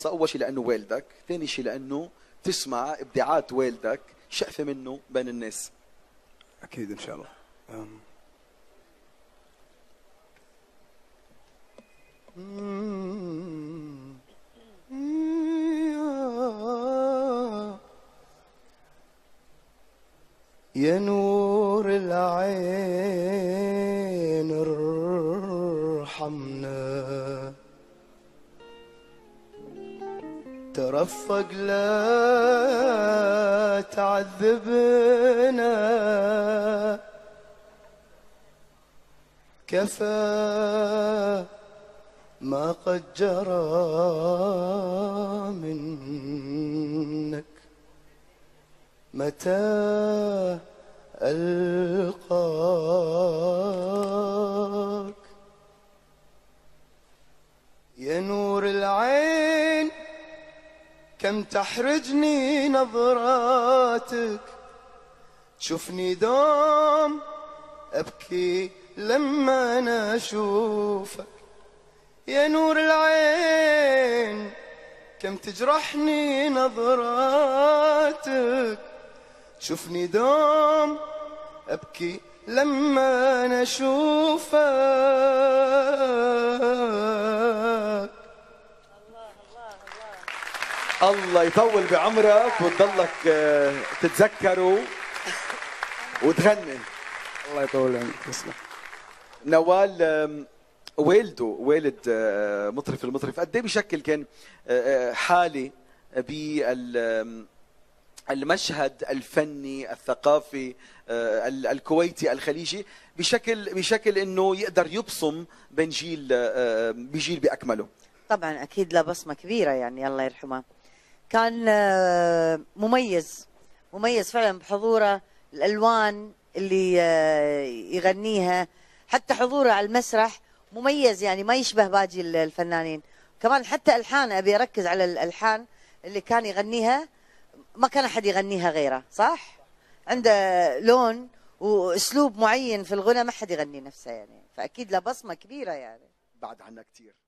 اول شيء لانه والدك، ثاني شيء لانه تسمع ابداعات والدك شقفه منه بين الناس. اكيد ان شاء الله. يا نور العين ارحمنا، ترفق لا تعذبنا، كفى ما قد جرى منك، متى ألقاك. يا نور العين كم تحرجني نظراتك، تشوفني دوم أبكي لما أنا أشوفك. يا نور العين كم تجرحني نظراتك، تشوفني دوم أبكي لما أنا أشوفك. الله يطول بعمرك وتضلك تتذكره وتغني. الله يطول عمرك. تسلم. نوال، والد المطرف قد ايه بشكل كان حالي بالمشهد الفني الثقافي الكويتي الخليجي بشكل انه يقدر يبصم بين جيل بجيل باكمله؟ طبعا اكيد له بصمه كبيره، يعني الله يرحمه. كان مميز فعلا بحضوره، الالوان اللي يغنيها، حتى حضوره على المسرح مميز، يعني ما يشبه باقي الفنانين. كمان حتى الحان، ابي اركز على الالحان اللي كان يغنيها، ما كان احد يغنيها غيره، صح؟ عنده لون واسلوب معين في الغنى ما حد يغني نفسه يعني، فاكيد له بصمه كبيره يعني. بعد عنا كثير.